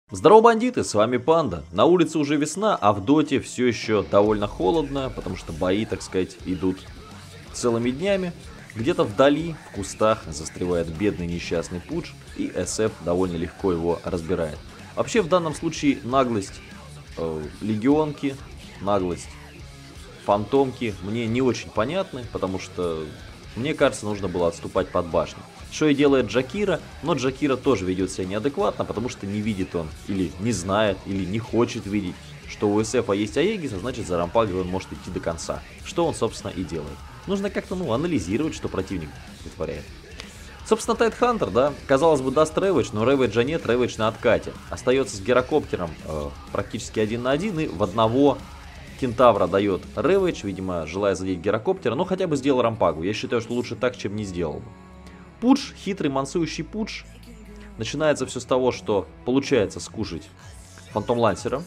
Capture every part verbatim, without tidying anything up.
Здорово, бандиты, с вами Панда. На улице уже весна, а в доте все еще довольно холодно, потому что бои, так сказать, идут целыми днями. Где-то вдали, в кустах, застревает бедный несчастный Пудж, и эс эф довольно легко его разбирает. Вообще, в данном случае наглость э, легионки, наглость фантомки мне не очень понятны, потому что, мне кажется, нужно было отступать под башню. Что и делает Джакира, но Джакира тоже ведет себя неадекватно, потому что не видит он, или не знает, или не хочет видеть, что у эс эфа есть Аегис, а значит за рампагой он может идти до конца. Что он, собственно, и делает. Нужно как-то, ну, анализировать, что противник вытворяет. Собственно, Тайтхантер, да, казалось бы, даст реведж, но реведжа нет, реведж на откате. Остается с гирокоптером э, практически один на один, и в одного кентавра дает реведж, видимо, желая задеть гирокоптера, но хотя бы сделал рампагу. Я считаю, что лучше так, чем не сделал бы. Пудж, хитрый мансующий Пудж. Начинается все с того, что получается скушать Фантом Лансера.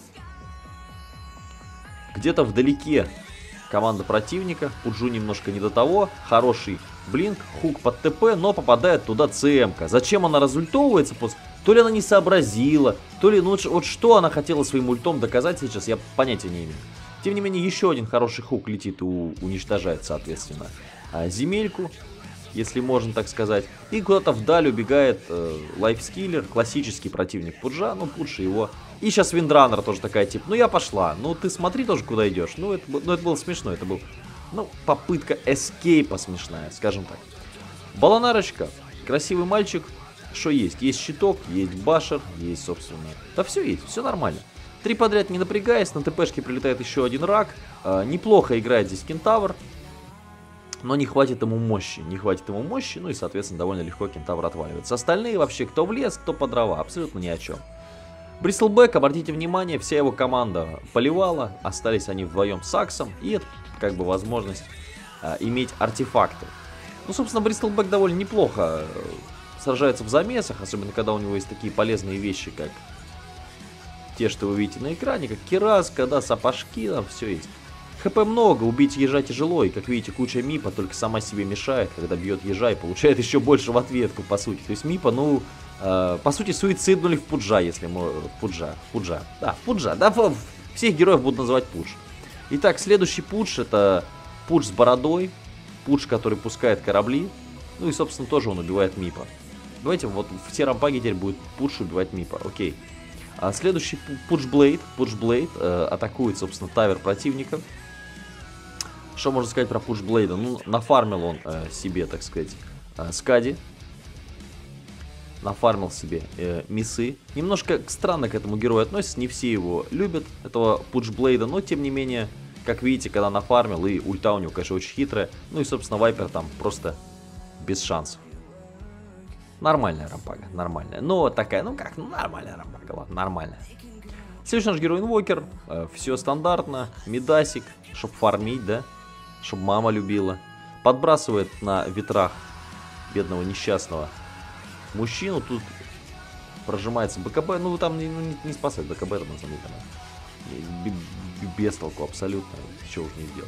Где-то вдалеке команда противника. Пуджу немножко не до того. Хороший блинк, хук под ТП, но попадает туда ЦМ-ка. Зачем она разультовывается? То ли она не сообразила, то ли, ну вот что она хотела своим ультом доказать сейчас, я понятия не имею. Тем не менее, еще один хороший хук летит и уничтожает, соответственно, земельку, если можно так сказать. И куда-то вдаль убегает э, лайфскиллер, классический противник Пуджа, ну Пудж его. И сейчас Виндранер тоже такая, типа, ну я пошла, ну ты смотри тоже куда идешь. Ну это, ну это было смешно, это был, ну, попытка эскейпа смешная, скажем так. Баланарочка, красивый мальчик, что есть? Есть щиток, есть башер, есть, собственно, да все есть, все нормально. Три подряд не напрягаясь, на ТПшке прилетает еще один рак. Э, неплохо играет здесь кентавр. Но не хватит ему мощи, не хватит ему мощи, ну и, соответственно, довольно легко кентавр отваливается. Остальные вообще, кто в лес, кто по дрова, абсолютно ни о чем. Бристлбэк, обратите внимание, вся его команда поливала, остались они вдвоем с Аксом, и это как бы возможность а, иметь артефакты. Ну, собственно, Бристлбэк довольно неплохо сражается в замесах, особенно когда у него есть такие полезные вещи, как те, что вы видите на экране, как кираска, да, сапожки, там все есть. ХП много, убить ежа тяжело, и как видите, куча мипа только сама себе мешает, когда бьет ежа и получает еще больше в ответку, по сути. То есть мипа, ну, э, по сути, суициднули в Пуджа, если мы... В Пуджа, Пуджа, да, в Пуджа, да, в, всех героев будут называть Пудж. Итак, следующий Пудж, это Пудж с бородой, Пудж, который пускает корабли, ну и, собственно, тоже он убивает мипа. Давайте вот в те рампаге теперь будет Пудж убивать мипа, окей. А следующий Пудж Блейд, Пудж Блейд э, атакует, собственно, тавер противника. Что можно сказать про Пудж Блейда? Ну, нафармил он э, себе, так сказать, э, скади. Нафармил себе э, мисы. Немножко странно к этому герою относятся, не все его любят, этого Пудж Блейда, но, тем не менее, как видите, когда нафармил, и ульта у него, конечно, очень хитрая, ну и, собственно, Вайпер там просто без шансов. Нормальная рампага, нормальная. Ну, вот такая, ну как, ну нормальная рампага, ладно, нормальная. Следующий наш герой Инвокер, э, все стандартно, мидасик, чтоб фармить, да? Чтоб мама любила. Подбрасывает на ветрах бедного несчастного мужчину. Тут прожимается БКБ. Ну, там не, не, не спасает БКБ, на самом деле. Без толку абсолютно. Чего уж не сделал.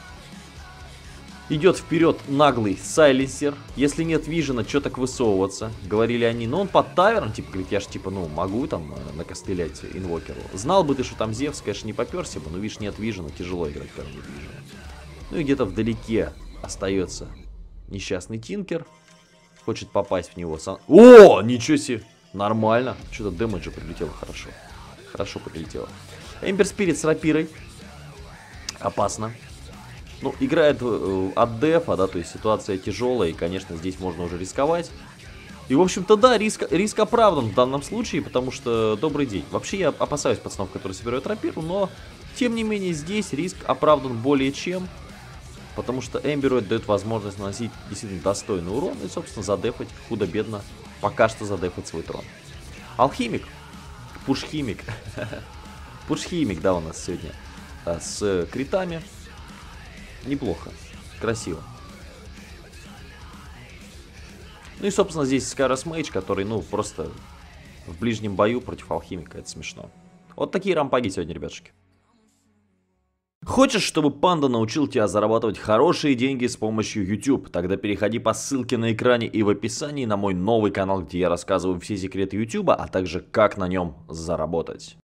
Идет вперед наглый сайленсер. Если нет вижена, что так высовываться? Говорили они. Но он под тавером, типа, говорит, я ж, типа, ну, могу там накостылять инвокеру. Знал бы ты, что там Зевс, конечно, не поперся бы, но, видишь, нет вижена, тяжело играть, когда нет вижена. Ну и где-то вдалеке остается несчастный Тинкер. Хочет попасть в него сам. О, ничего себе! Нормально. Что-то дэмэджа прилетело хорошо. Хорошо прилетело. Эмбер Спирит с рапирой. Опасно. Ну, играет э, от дефа, да, то есть ситуация тяжелая, и, конечно, здесь можно уже рисковать. И, в общем-то, да, риск, риск оправдан в данном случае, потому что добрый день. Вообще, я опасаюсь пацанов, которые собирают рапиру, но, тем не менее, здесь риск оправдан более чем. Потому что Эмберу дает возможность наносить действительно достойный урон и, собственно, задефать худо-бедно, пока что задефать свой трон. Алхимик. Пушхимик. Пушхимик, да, у нас сегодня с критами. Неплохо. Красиво. Ну и, собственно, здесь Скайрос Мейдж, который, ну, просто в ближнем бою против алхимика. Это смешно. Вот такие рампаги сегодня, ребятушки. Хочешь, чтобы Панда научил тебя зарабатывать хорошие деньги с помощью YouTube? Тогда переходи по ссылке на экране и в описании на мой новый канал, где я рассказываю все секреты YouTube, а также как на нем заработать.